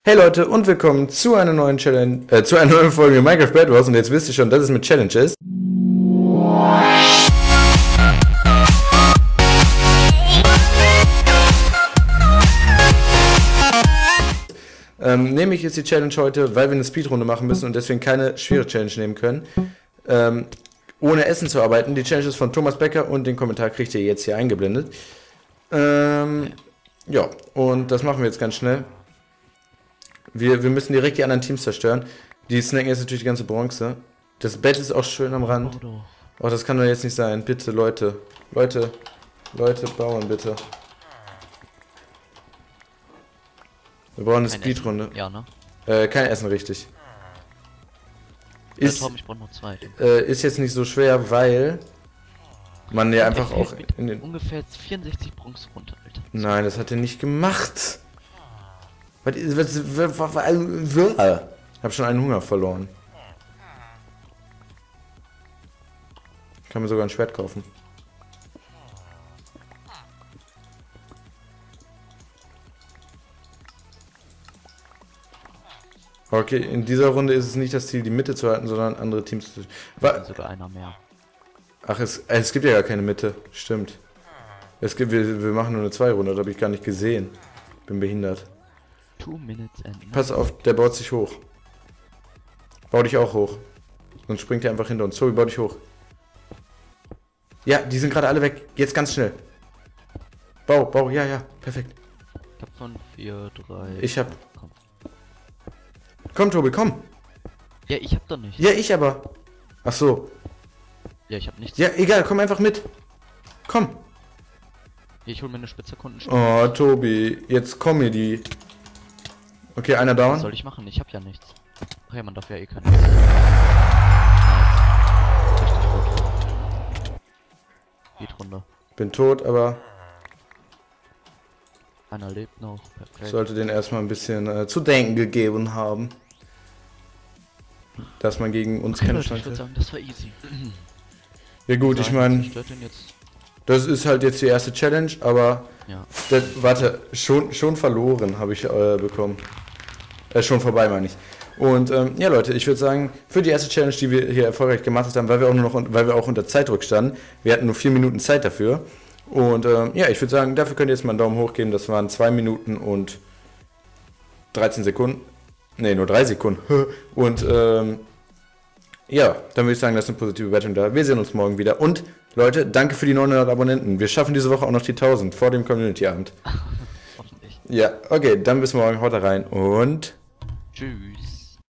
Hey Leute und willkommen zu einer neuen Challenge, zu einer neuen Folge Minecraft Bed Wars und jetzt wisst ihr schon, dass es mit Challenge ist. Nehme ich jetzt die Challenge heute, weil wir eine Speedrunde machen müssen und deswegen keine schwere Challenge nehmen können. Ohne Essen zu arbeiten. Die Challenge ist von Thomas Becker und den Kommentar kriegt ihr jetzt hier eingeblendet. Ja, und das machen wir jetzt ganz schnell. Wir müssen direkt die anderen Teams zerstören. Die snacken jetzt natürlich die ganze Bronze. Das Bett ist auch schön am Rand. Oh, das kann doch jetzt nicht sein. Bitte, Leute. Leute, bauen bitte. Wir brauchen eine Speedrunde. Ja, ne? Kein Essen, richtig. Ich brauche noch 2. Ist jetzt nicht so schwer, weil man ja einfach auch in den... Ungefähr 64 Bronze runter, Alter. Nein, das hat er nicht gemacht. Ich hab schon einen Hunger verloren. Ich kann mir sogar ein Schwert kaufen. Okay, in dieser Runde ist es nicht das Ziel, die Mitte zu halten, sondern andere Teams zu... Sogar einer mehr. Ach, es gibt ja gar keine Mitte. Stimmt. Wir machen nur eine 2-Runde, das habe ich gar nicht gesehen. Bin behindert. 2 minutes and... Pass auf, der baut sich hoch. Bau dich auch hoch. Sonst springt er einfach hinter uns. Sorry, bau dich hoch. Ja, die sind gerade alle weg. Jetzt ganz schnell. Bau, ja, perfekt. Ich hab von 4, 3... Ich hab... Komm, Tobi, komm. Ja, ich hab doch nicht. Ja, ich aber. Ach so. Ja, ich hab nichts. Ja, egal, komm einfach mit. Komm. Ich hol mir eine Spitzerkunden. Oh, Tobi, jetzt komm mir die. Okay, einer down. Was soll ich machen? Ich hab ja nichts. Ach ja, man darf ja eh keine. Nice. Richtig gut. Geht runter. Bin tot, aber Einer lebt noch. Perfekt. sollte den erstmal ein bisschen zu denken gegeben haben. Dass man gegen uns Okay, kämpft. Leute, ich würde sagen, das war easy. Ja gut, ich meine, das ist halt jetzt die erste Challenge, aber ja. Warte, schon verloren habe ich bekommen. Schon vorbei, meine ich. Und ja Leute, ich würde sagen, für die erste Challenge, die wir hier erfolgreich gemacht haben, weil wir auch unter Zeitdruck standen, wir hatten nur 4 Minuten Zeit dafür. Und ja, ich würde sagen, dafür könnt ihr jetzt mal einen Daumen hoch geben. Das waren 2 Minuten und 13 Sekunden. Ne, nur 3 Sekunden. Und ja, dann würde ich sagen, das ist eine positive Wertung da. Wir sehen uns morgen wieder. Und Leute, danke für die 900 Abonnenten. Wir schaffen diese Woche auch noch die 1000 vor dem Community-Abend. Hoffentlich. Ja, okay, dann bis morgen. Haut rein und Tschüss.